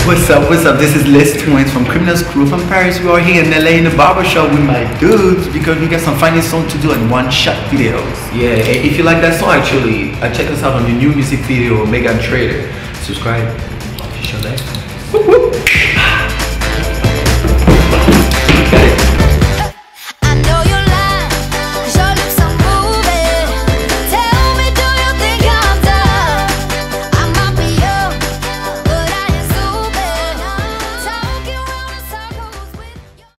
What's up, what's up? This is Les Twins from Criminals Crew from Paris. We are here in LA in the barbershop with my dudes because we got some funny songs to do and one-shot videos. Yeah, and if you like that song actually, check us out on the new music video, Megan Trader. Subscribe. Official Lex.